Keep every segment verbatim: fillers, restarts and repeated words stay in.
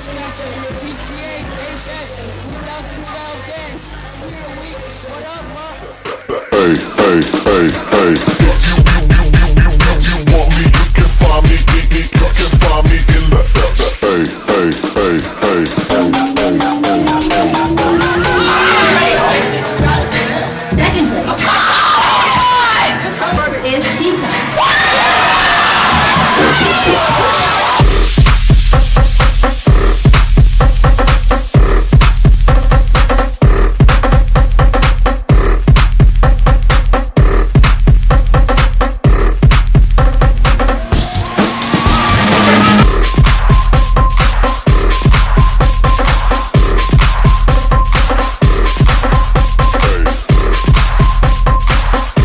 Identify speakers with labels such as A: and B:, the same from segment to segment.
A: Snatcher, your T C A, H S, twenty twelve dance. We're a week, what up, ma?
B: Hey, hey, hey, hey. If you, you, you, you, you, if you want me, you can find me, you, you, you can find me in the, the, the. Hey, hey, hey, hey.
C: Second place is Pika.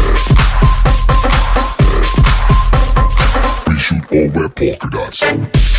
B: All wear polka dots.